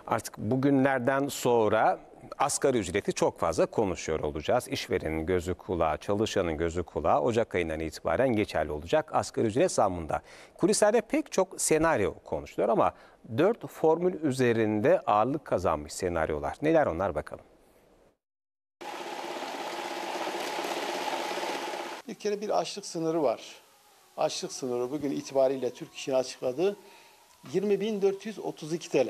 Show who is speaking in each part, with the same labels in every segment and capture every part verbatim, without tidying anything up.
Speaker 1: Artık bugünlerden sonra asgari ücreti çok fazla konuşuyor olacağız. İşverenin gözü kulağı, çalışanın gözü kulağı Ocak ayından itibaren geçerli olacak asgari ücret zammında. Kulislerde pek çok senaryo konuşuluyor ama dört formül üzerinde ağırlık kazanmış senaryolar. Neler onlar bakalım.
Speaker 2: Bir kere bir açlık sınırı var. Açlık sınırı bugün itibariyle Türk İş'in açıkladığı yirmi bin dört yüz otuz iki T L.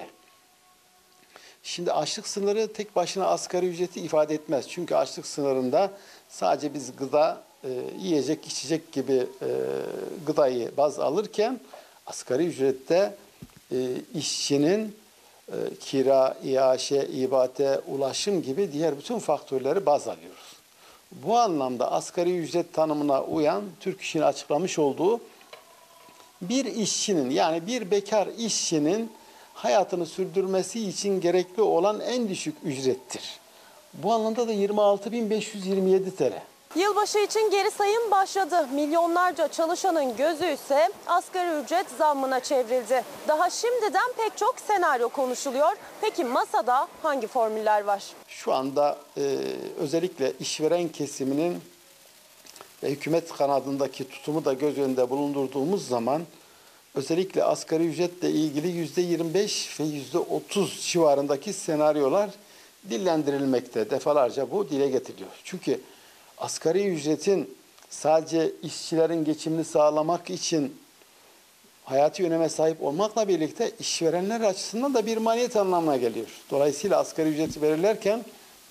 Speaker 2: Şimdi açlık sınırı tek başına asgari ücreti ifade etmez. Çünkü açlık sınırında sadece biz gıda, e, yiyecek, içecek gibi e, gıdayı baz alırken asgari ücrette e, işçinin e, kira, iaşe, ibate, ulaşım gibi diğer bütün faktörleri baz alıyoruz. Bu anlamda asgari ücret tanımına uyan Türk İş'in açıklamış olduğu bir işçinin, yani bir bekar işçinin hayatını sürdürmesi için gerekli olan en düşük ücrettir. Bu anlamda da yirmi altı bin beş yüz yirmi yedi T L.
Speaker 3: Yılbaşı için geri sayım başladı. Milyonlarca çalışanın gözü ise asgari ücret zammına çevrildi. Daha şimdiden pek çok senaryo konuşuluyor. Peki masada hangi formüller var?
Speaker 2: Şu anda e, özellikle işveren kesiminin ve hükümet kanadındaki tutumu da göz önünde bulundurduğumuz zaman özellikle asgari ücretle ilgili yüzde yirmi beş ve yüzde otuz civarındaki senaryolar dillendirilmekte. Defalarca bu dile getiriliyor. Çünkü asgari ücretin sadece işçilerin geçimini sağlamak için hayati öneme sahip olmakla birlikte işverenler açısından da bir maliyet anlamına geliyor. Dolayısıyla asgari ücreti verirlerken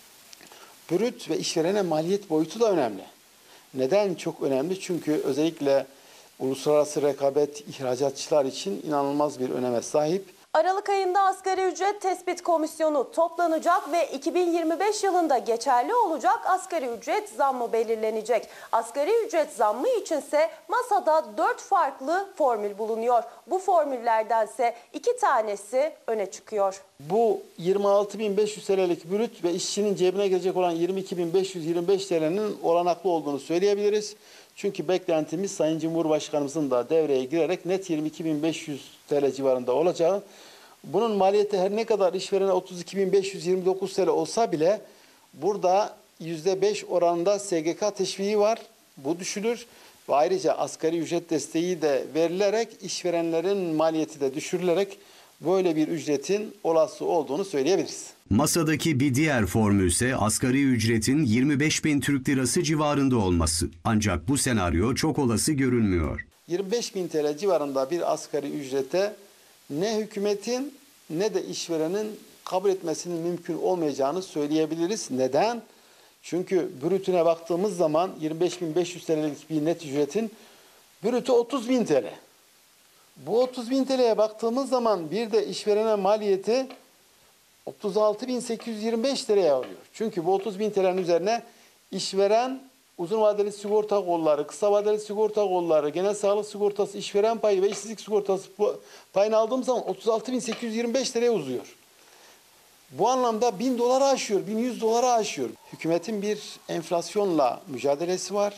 Speaker 2: brüt ve işverene maliyet boyutu da önemli. Neden çok önemli? Çünkü özellikle uluslararası rekabet ihracatçılar için inanılmaz bir öneme sahip.
Speaker 3: Aralık ayında asgari ücret tespit komisyonu toplanacak ve iki bin yirmi beş yılında geçerli olacak asgari ücret zammı belirlenecek. Asgari ücret zammı içinse masada dört farklı formül bulunuyor. Bu formüllerdense iki tanesi öne çıkıyor.
Speaker 2: Bu yirmi altı bin beş yüz T L'lik brüt ve işçinin cebine gelecek olan yirmi iki bin beş yüz yirmi beş T L'nin olanaklı olduğunu söyleyebiliriz. Çünkü beklentimiz Sayın Cumhurbaşkanımızın da devreye girerek net yirmi iki bin beş yüz T L civarında olacağı. Bunun maliyeti her ne kadar işverene otuz iki bin beş yüz yirmi dokuz T L olsa bile burada yüzde beş oranında S G K teşviği var. Bu düşülür ve ayrıca asgari ücret desteği de verilerek işverenlerin maliyeti de düşürülerek böyle bir ücretin olası olduğunu söyleyebiliriz.
Speaker 4: Masadaki bir diğer formül ise asgari ücretin yirmi beş bin Türk Lirası civarında olması. Ancak bu senaryo çok olası görünmüyor.
Speaker 2: yirmi beş bin T L civarında bir asgari ücrete ne hükümetin ne de işverenin kabul etmesinin mümkün olmayacağını söyleyebiliriz. Neden? Çünkü brütüne baktığımız zaman yirmi beş bin beş yüz T L'lik bir net ücretin brütü otuz bin T L. Bu otuz bin T L'ye baktığımız zaman bir de işverene maliyeti otuz altı bin sekiz yüz yirmi beş T L'ye alıyor. Çünkü bu otuz bin T L'nin üzerine işveren uzun vadeli sigorta kolları, kısa vadeli sigorta kolları, genel sağlık sigortası, işveren payı ve işsizlik sigortası payını aldığım zaman otuz altı bin sekiz yüz yirmi beş T L'ye uzuyor. Bu anlamda bin dolara aşıyor, bin yüz dolara aşıyor. Hükümetin bir enflasyonla mücadelesi var.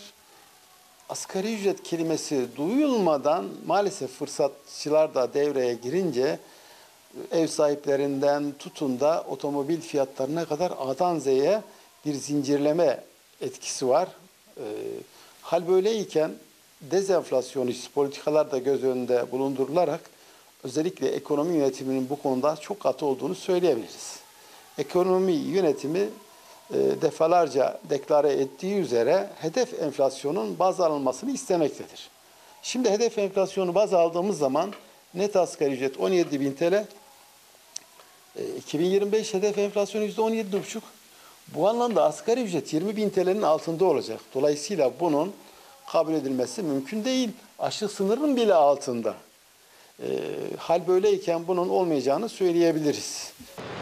Speaker 2: Asgari ücret kelimesi duyulmadan maalesef fırsatçılar da devreye girince ev sahiplerinden tutun da otomobil fiyatlarına kadar A'dan Z'ye bir zincirleme etkisi var. E, hal böyleyken dezenflasyonist politikalar da göz önünde bulundurularak özellikle ekonomi yönetiminin bu konuda çok katı olduğunu söyleyebiliriz. Ekonomi yönetimi e, defalarca deklare ettiği üzere hedef enflasyonun baz alınmasını istemektedir. Şimdi hedef enflasyonu baz aldığımız zaman net asgari ücret on yedi bin T L, e, iki bin yirmi beş hedef enflasyonu yüzde on yedi buçuk. Bu anlamda asgari ücret yirmi bin T L'nin altında olacak. Dolayısıyla bunun kabul edilmesi mümkün değil. Açlık sınırının bile altında. E, hal böyleyken bunun olmayacağını söyleyebiliriz.